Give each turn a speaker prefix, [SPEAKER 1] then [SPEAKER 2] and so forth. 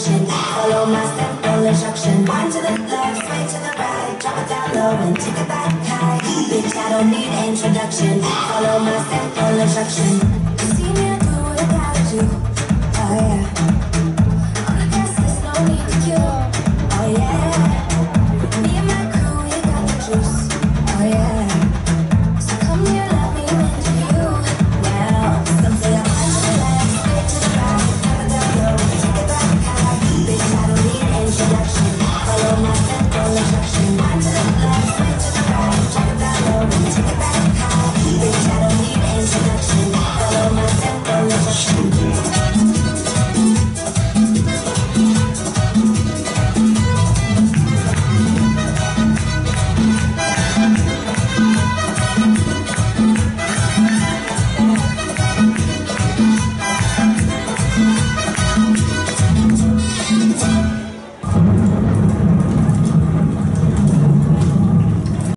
[SPEAKER 1] direction. Follow my step, no instruction. Wind to the left, sway to the right. Drop it down low and take it back high. Bitch, I don't need introduction. Follow my step, no instruction.